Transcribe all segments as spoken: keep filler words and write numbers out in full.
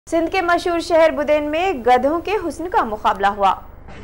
सिंध के मशहूर शहर बुदेन में गधों के हुस्न का मुकाबला हुआ।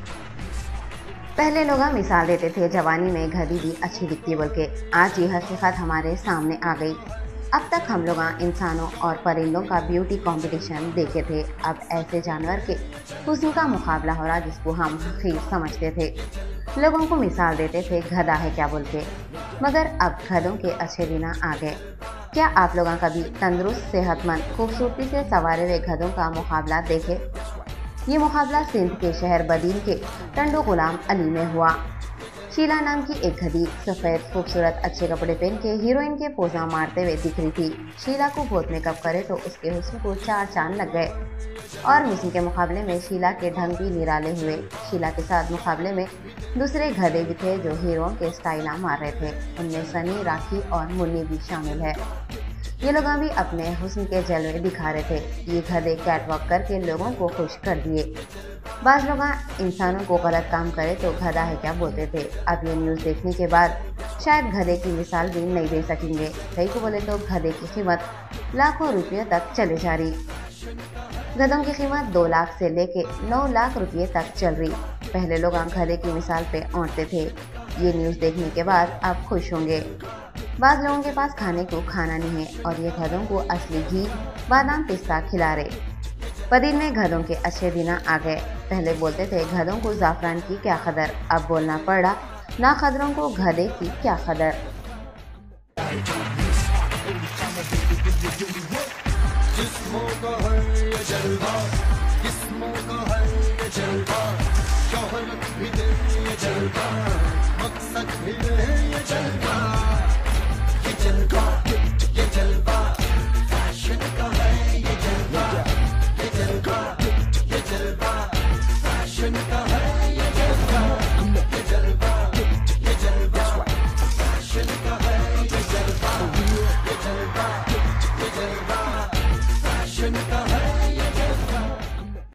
पहले लोग मिसाल देते थे जवानी में गधी भी अच्छी दिखती बोल के। आज ये हकीकत हमारे सामने आ गई। अब तक हम लोग इंसानों और परिंदों का ब्यूटी कंपटीशन देखे थे। अब ऐसे जानवर के हुस्न का मुकाबला हो रहा जिसको हम हकीर समझते थे। लोगों को मिसाल देते थे गधा है क्या बोल के, मगर अब गधों के अच्छे दिन आ गए। क्या आप लोगों कभी तंदुरुस्त, सेहतमंद, खूबसूरती से सवारे हुए गधों का मुकाबला देखे? ये मुकाबला सिंध के शहर बदीन के टंडो गुलाम अली में हुआ। शीला नाम की एक गधी सफ़ेद, खूबसूरत, अच्छे कपड़े पहन के हीरोइन के पोजा मारते हुए दिख रही थी। शीला को बहुत मेकअप करे तो उसके हुस्न को चार चांद लग गए और मिशन के मुकाबले में शीला के ढंग भी निराले हुए। शीला के साथ मुकाबले में दूसरे गधे भी थे जो हीरोइन के स्टाइल मार रहे थे। उनमें सनी, राखी और मुन्नी भी शामिल है। ये लोग भी अपने हुस्न के जलवे दिखा रहे थे। ये गधे कैटवॉक करके लोगों को खुश कर दिए। बाज़ लोग इंसानों को गलत काम करे तो गधा है क्या बोलते थे। अब ये न्यूज़ देखने के बाद शायद गधे की मिसाल भी नहीं दे सकेंगे। कई को बोले तो गधे की कीमत लाखों रुपये तक चले जा रही। गधों की कीमत दो लाख से लेके नौ लाख रुपये तक चल रही। पहले लोग गधे की मिसाल पे औंटते थे। ये न्यूज़ देखने के बाद अब खुश होंगे। बाज़ लोगों के पास खाने को खाना नहीं है और ये गधों को असली घी, बादाम, पिस्ता खिला रहे। बदीन में गधों के अच्छे दिन आ गए। पहले बोलते थे गधों को ज़ाफ़रान की क्या कदर, अब बोलना पड़ा ना खदरों को गधे की क्या कदर। Fashion